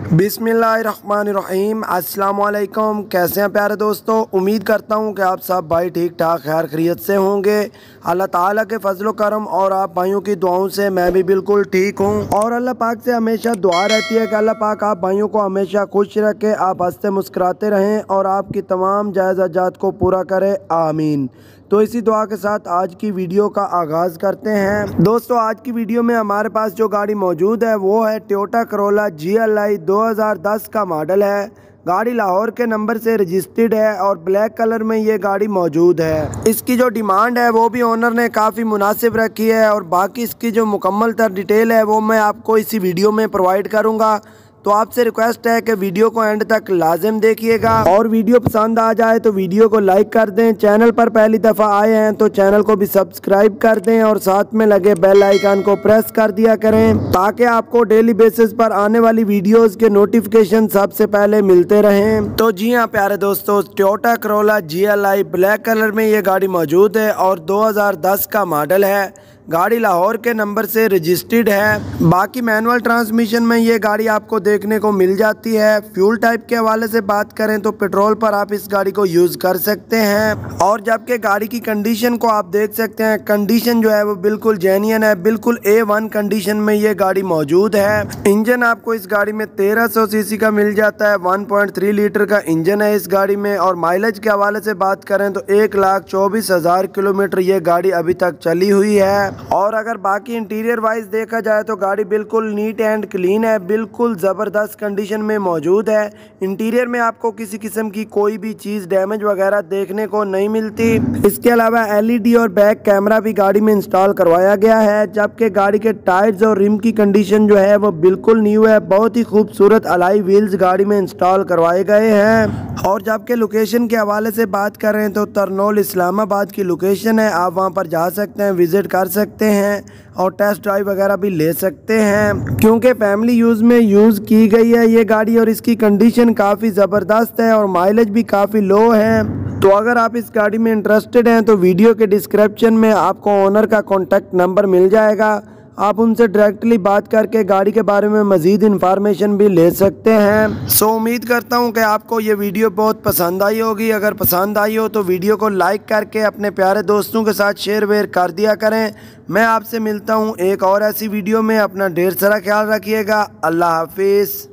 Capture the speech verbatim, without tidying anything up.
बिस्मिल्लाहिर्रहमानिर्रहीम अस्सलाम वालेकुम। कैसे हैं प्यारे दोस्तों, उम्मीद करता हूं कि आप सब भाई ठीक ठाक खैर खैरियत से होंगे। अल्लाह ताला के फजलो करम और आप भाइयों की दुआओं से मैं भी बिल्कुल ठीक हूं और अल्लाह पाक से हमेशा दुआ रहती है कि अल्लाह पाक आप भाइयों को हमेशा खुश रखे, आप हंसते मुस्कुराते रहें और आपकी तमाम जायज़ हाजात को पूरा करे, आमीन। तो इसी दुआ के साथ आज की वीडियो का आगाज़ करते हैं। दोस्तों आज की वीडियो में हमारे पास जो गाड़ी मौजूद है वो है Toyota Corolla G L I दो हज़ार दस का मॉडल है। गाड़ी लाहौर के नंबर से रजिस्टर्ड है और ब्लैक कलर में ये गाड़ी मौजूद है। इसकी जो डिमांड है वो भी ओनर ने काफ़ी मुनासिब रखी है और बाकी इसकी जो मुकम्मल तर डिटेल है वो मैं आपको इसी वीडियो में प्रोवाइड करूँगा। तो आपसे रिक्वेस्ट है कि वीडियो को एंड तक लाजिम देखिएगा और वीडियो पसंद आ जाए तो वीडियो को लाइक कर दें। चैनल पर पहली दफ़ा आए हैं तो चैनल को भी सब्सक्राइब कर दें और साथ में लगे बेल आइकन को प्रेस कर दिया करें ताकि आपको डेली बेसिस पर आने वाली वीडियोस के नोटिफिकेशन सबसे पहले मिलते रहें। तो जी हाँ प्यारे दोस्तों, Toyota Corolla G L I black colour में ये गाड़ी मौजूद है और दो हज़ार दस का मॉडल है। गाड़ी लाहौर के नंबर से रजिस्टर्ड है। बाकी मैनुअल ट्रांसमिशन में ये गाड़ी आपको देखने को मिल जाती है। फ्यूल टाइप के हवाले से बात करें तो पेट्रोल पर आप इस गाड़ी को यूज़ कर सकते हैं और जबकि गाड़ी की कंडीशन को आप देख सकते हैं, कंडीशन जो है वो बिल्कुल जेन्युइन है, बिल्कुल ए वन कंडीशन में ये गाड़ी मौजूद है। इंजन आपको इस गाड़ी में तेरह सौ सीसी का मिल जाता है, वन पॉइंट थ्री लीटर का इंजन है इस गाड़ी में। और माइलेज के हवाले से बात करें तो एक लाख चौबीस हज़ार किलोमीटर ये गाड़ी अभी तक चली हुई है। और अगर बाकी इंटीरियर वाइज देखा जाए तो गाड़ी बिल्कुल नीट एंड क्लीन है, बिल्कुल ज़बरदस्त कंडीशन में मौजूद है। इंटीरियर में आपको किसी किस्म की कोई भी चीज़ डैमेज वगैरह देखने को नहीं मिलती। इसके अलावा एल ई डी और बैक कैमरा भी गाड़ी में इंस्टॉल करवाया गया है, जबकि गाड़ी के टायर्स और रिम की कंडीशन जो है वो बिल्कुल न्यू है। बहुत ही खूबसूरत अलाई व्हील्स गाड़ी में इंस्टॉल करवाए गए हैं। और जबकि लोकेशन के हवाले से बात करें तो तरनौल इस्लामाबाद की लोकेशन है, आप वहां पर जा सकते हैं, विजिट कर सकते हैं और टेस्ट ड्राइव वगैरह भी ले सकते हैं क्योंकि फैमिली यूज़ में यूज़ की गई है ये गाड़ी और इसकी कंडीशन काफ़ी ज़बरदस्त है और माइलेज भी काफ़ी लो है। तो अगर आप इस गाड़ी में इंटरेस्टेड हैं तो वीडियो के डिस्क्रिप्शन में आपको ओनर का कॉन्टैक्ट नंबर मिल जाएगा, आप उनसे डायरेक्टली बात करके गाड़ी के बारे में मज़ीद इंफॉर्मेशन भी ले सकते हैं। सो उम्मीद करता हूं कि आपको ये वीडियो बहुत पसंद आई होगी। अगर पसंद आई हो तो वीडियो को लाइक करके अपने प्यारे दोस्तों के साथ शेयर वेयर कर दिया करें। मैं आपसे मिलता हूं एक और ऐसी वीडियो में। अपना ढेर सारा ख्याल रखिएगा। अल्लाह हाफिज़।